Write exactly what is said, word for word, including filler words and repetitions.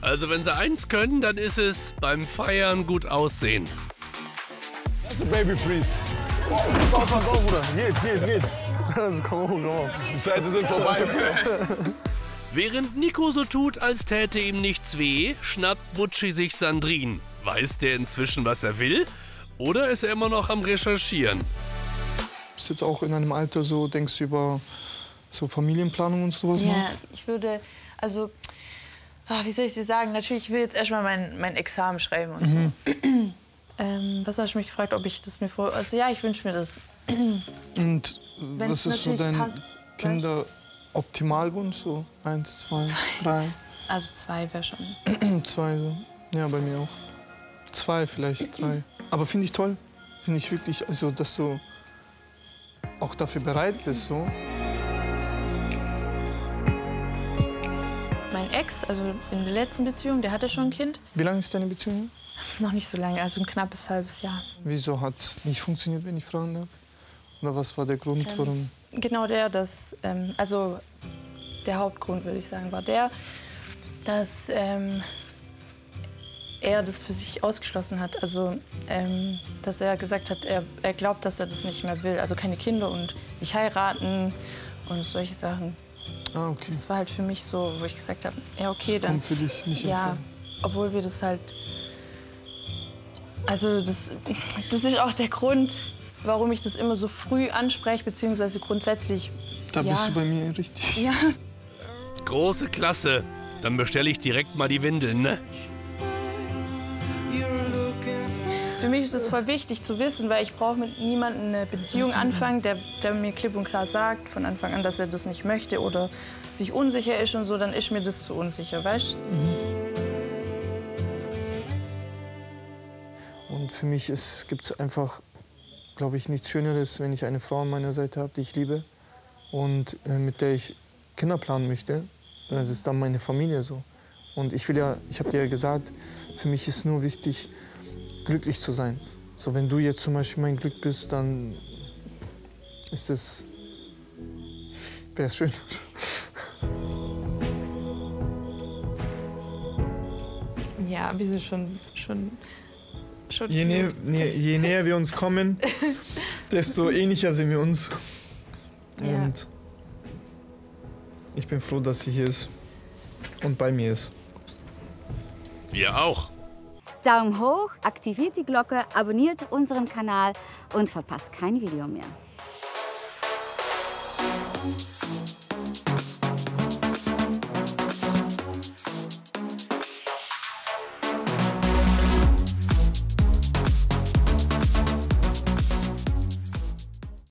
Also wenn sie eins können, dann ist es beim Feiern gut aussehen. Das ist ein Baby Freeze. Oh, pass auf, pass auf, Bruder. Geht's, geht's, geht's. Also, komm auf, komm auf. Die Zeiten sind vorbei. Während Nico so tut, als täte ihm nichts weh, schnappt Butchi sich Sandrine. Weiß der inzwischen, was er will? Oder ist er immer noch am Recherchieren? Bist jetzt auch in einem Alter so, denkst du über so Familienplanung und sowas? Ja, noch? ich würde, also, ach, wie soll ich dir sagen? Natürlich, ich will jetzt erstmal mein, mein Examen schreiben und Mhm. so. ähm, was hast du mich gefragt, ob ich das mir vor... Also ja, ich wünsche mir das. Und Wenn's was ist so natürlich dein passt, Kinder-Optimalwunsch? So eins, zwei, drei? Also zwei wäre schon. Zwei so. Ja, bei mir auch. Zwei, vielleicht drei. Aber finde ich toll. Finde ich wirklich, also dass du auch dafür bereit bist. So. Mein Ex, also in der letzten Beziehung, der hatte schon ein Kind. Wie lange ist deine Beziehung? Noch nicht so lange, also ein knappes halbes Jahr. Wieso hat es nicht funktioniert, wenn ich fragen darf? Oder was war der Grund, Ähm, warum? Genau der, dass, ähm, also der Hauptgrund, würde ich sagen, war der, dass ähm, er das für sich ausgeschlossen hat. Also, ähm, dass er gesagt hat, er, er glaubt, dass er das nicht mehr will. Also keine Kinder und nicht heiraten und solche Sachen. Ah, okay. Das war halt für mich so, wo ich gesagt habe, ja, okay, dann... Kommt für dich nicht in Ja, Frage. obwohl wir das halt... Also das, das ist auch der Grund, warum ich das immer so früh anspreche, beziehungsweise grundsätzlich... Da ja, bist du bei mir richtig. Ja. Große Klasse. Dann bestelle ich direkt mal die Windeln, ne? Für mich ist es voll wichtig zu wissen, weil ich brauche mit niemandem eine Beziehung anfangen, der, der mir klipp und klar sagt von Anfang an, dass er das nicht möchte oder sich unsicher ist und so, dann ist mir das zu unsicher, weißt du? Und für mich gibt es einfach, glaube ich, nichts Schöneres, wenn ich eine Frau an meiner Seite habe, die ich liebe und äh, mit der ich Kinder planen möchte. Das ist dann meine Familie so. Und ich will ja, ich habe dir ja gesagt, für mich ist nur wichtig, glücklich zu sein. So, wenn du jetzt zum Beispiel mein Glück bist, dann ist es, wäre es schön. Ja, wir sind schon... schon, schon Je, näher, je näher wir uns kommen, desto ähnlicher sind wir uns. Ja. Und ich bin froh, dass sie hier ist und bei mir ist. Wir auch. Daumen hoch, aktiviert die Glocke, abonniert unseren Kanal und verpasst kein Video mehr.